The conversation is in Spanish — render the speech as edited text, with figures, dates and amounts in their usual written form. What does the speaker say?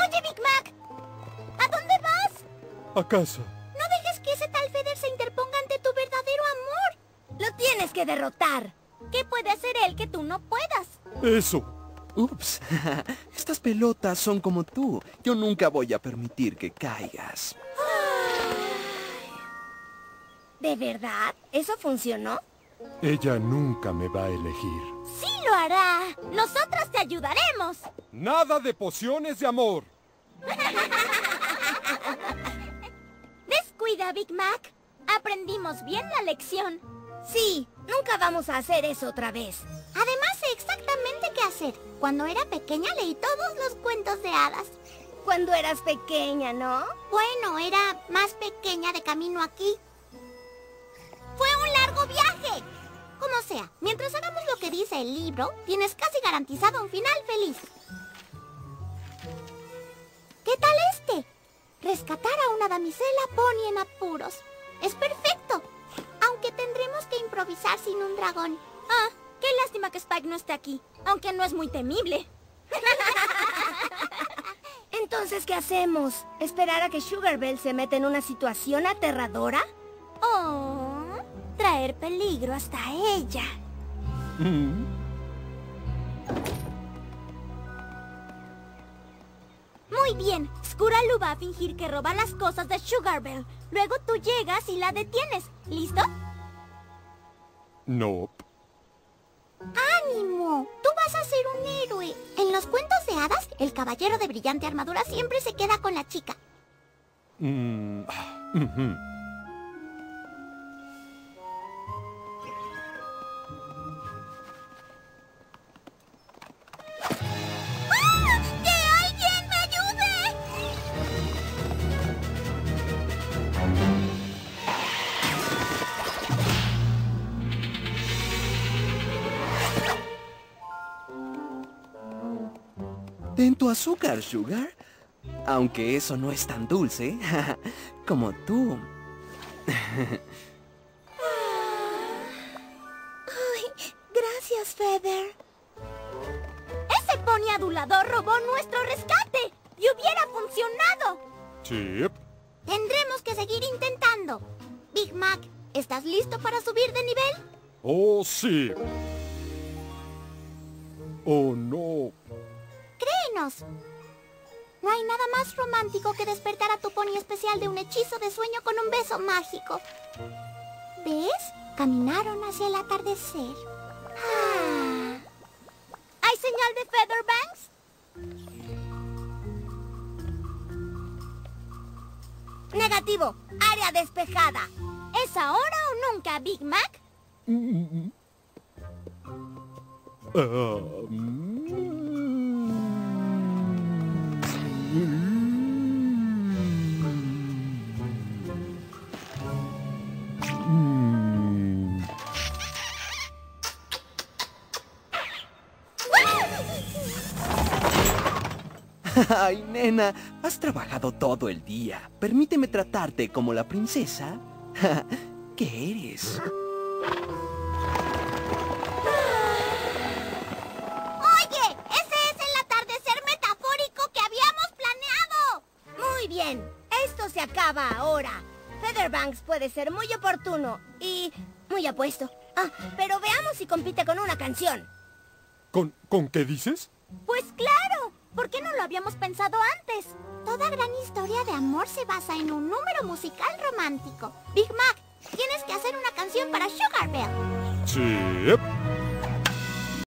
Oye, Big Mac, ¿a dónde vas? A casa. No dejes que ese tal Feather se interponga ante tu verdadero amor. Lo tienes que derrotar. ¿Qué puede hacer él que tú no puedas? Eso. Ups, estas pelotas son como tú. Yo nunca voy a permitir que caigas. ¿De verdad? ¿Eso funcionó? Ella nunca me va a elegir. ¡Sí lo hará! ¡Nosotras te ayudaremos! Nada de pociones de amor. Descuida, Big Mac. Aprendimos bien la lección. Sí, nunca vamos a hacer eso otra vez. Además, sé exactamente qué hacer. Cuando era pequeña leí todos los cuentos de hadas. Cuando eras pequeña, ¿no? Bueno, era más pequeña de camino aquí. ¡Fue un largo viaje! Como sea, mientras hagamos lo que dice el libro, tienes casi garantizado un final feliz. ¿Qué tal este? Rescatar a una damisela pony en apuros. Es perfecto, aunque tendremos que improvisar sin un dragón. Ah, qué lástima que Spike no esté aquí, aunque no es muy temible. Entonces, ¿qué hacemos? ¿Esperar a que Sugarbelle se meta en una situación aterradora? Oh, traer peligro hasta ella. Muy bien, Skuralu va a fingir que roba las cosas de Sugarbelle. Luego tú llegas y la detienes. ¿Listo? No. ¡Ánimo! Tú vas a ser un héroe. En los cuentos de hadas, el caballero de brillante armadura siempre se queda con la chica. ¡Ah! ¡Que alguien me ayude! Ten tu azúcar, Sugar. Aunque eso no es tan dulce como tú. Ay, gracias, Feather. Ese pony adulador robó nuestro rescate y hubiera funcionado. Chip. Tendremos que seguir intentando. Big Mac, ¿estás listo para subir de nivel? Oh, sí. Oh, no. Créenos. No hay nada más romántico que despertar a tu pony especial de un hechizo de sueño con un beso mágico. ¿Ves? Caminaron hacia el atardecer. Ah. ¿Hay señal de Featherbanks? Negativo. Área despejada. ¿Es ahora o nunca, Big Mac? Ay, nena, has trabajado todo el día. Permíteme tratarte como la princesa que eres. ¡Oye! ¡Ese es el atardecer metafórico que habíamos planeado! Muy bien, esto se acaba ahora. Featherbanks puede ser muy oportuno y muy apuesto. Ah, pero veamos si compite con una canción. ¿Con qué dices? Pues claro, ¿por qué no lo habíamos pensado antes? Toda gran historia de amor se basa en un número musical romántico. Big Mac, tienes que hacer una canción para Sugarbelle. Chip.